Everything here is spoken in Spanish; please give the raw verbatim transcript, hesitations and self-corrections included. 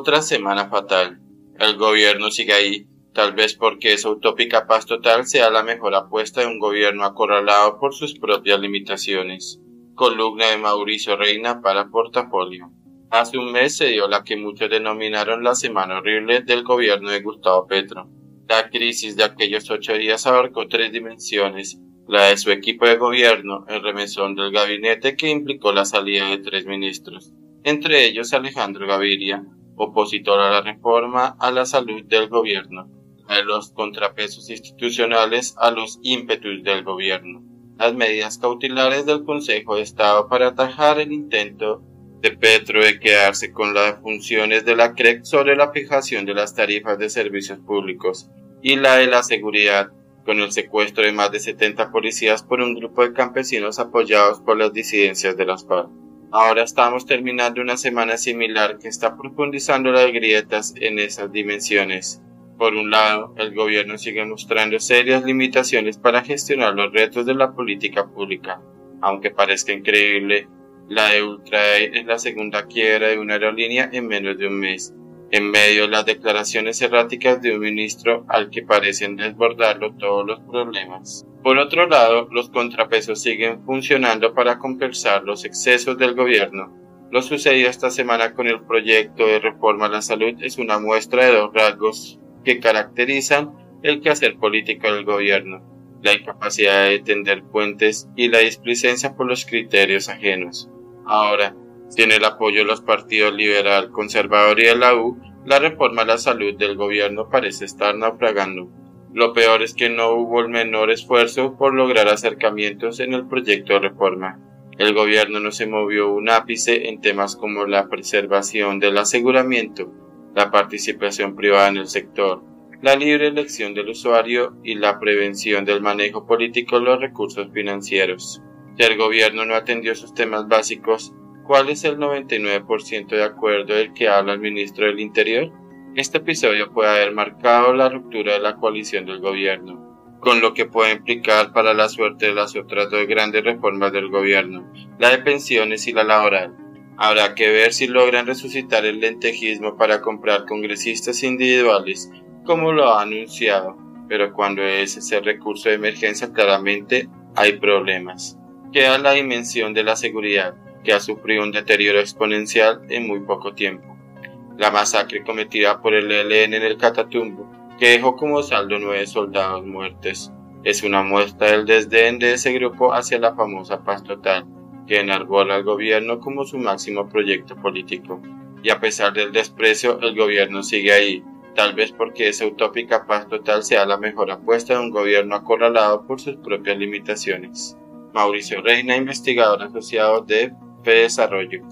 Otra semana fatal. El gobierno sigue ahí, tal vez porque esa utópica paz total sea la mejor apuesta de un gobierno acorralado por sus propias limitaciones. Columna de Mauricio Reina para Portafolio. Hace un mes se dio la que muchos denominaron la semana horrible del gobierno de Gustavo Petro. La crisis de aquellos ocho días abarcó tres dimensiones: la de su equipo de gobierno, el remesón del gabinete que implicó la salida de tres ministros, entre ellos Alejandro Gaviria, opositor a la reforma a la salud del gobierno, la de los contrapesos institucionales a los ímpetus del gobierno, las medidas cautelares del Consejo de Estado para atajar el intento de Petro de quedarse con las funciones de la C R E C sobre la fijación de las tarifas de servicios públicos, y la de la seguridad, con el secuestro de más de setenta policías por un grupo de campesinos apoyados por las disidencias de las FARC. Ahora estamos terminando una semana similar que está profundizando las grietas en esas dimensiones. Por un lado, el gobierno sigue mostrando serias limitaciones para gestionar los retos de la política pública. Aunque parezca increíble, la de Ultraer es la segunda quiebra de una aerolínea en menos de un mes, en medio de las declaraciones erráticas de un ministro al que parecen desbordarlo todos los problemas. Por otro lado, los contrapesos siguen funcionando para compensar los excesos del gobierno. Lo sucedido esta semana con el proyecto de reforma a la salud es una muestra de dos rasgos que caracterizan el quehacer político del gobierno: la incapacidad de tender puentes y la displicencia por los criterios ajenos. Ahora, sin el apoyo de los partidos liberal, conservador y de la U, la reforma a la salud del gobierno parece estar naufragando. Lo peor es que no hubo el menor esfuerzo por lograr acercamientos en el proyecto de reforma. El gobierno no se movió un ápice en temas como la preservación del aseguramiento, la participación privada en el sector, la libre elección del usuario y la prevención del manejo político de los recursos financieros. Si el gobierno no atendió sus temas básicos, ¿cuál es el noventa y nueve por ciento de acuerdo del que habla el ministro del Interior? Este episodio puede haber marcado la ruptura de la coalición del gobierno, con lo que puede implicar para la suerte de las otras dos grandes reformas del gobierno, la de pensiones y la laboral. Habrá que ver si logran resucitar el lentejismo para comprar congresistas individuales, como lo ha anunciado, pero cuando es ese recurso de emergencia claramente hay problemas. Queda la dimensión de la seguridad, que ha sufrido un deterioro exponencial en muy poco tiempo. La masacre cometida por el E L N en el Catatumbo, que dejó como saldo nueve soldados muertos, es una muestra del desdén de ese grupo hacia la famosa paz total, que enarbola al gobierno como su máximo proyecto político. Y a pesar del desprecio, el gobierno sigue ahí, tal vez porque esa utópica paz total sea la mejor apuesta de un gobierno acorralado por sus propias limitaciones. Mauricio Reina, investigador asociado de FEDesarrollo.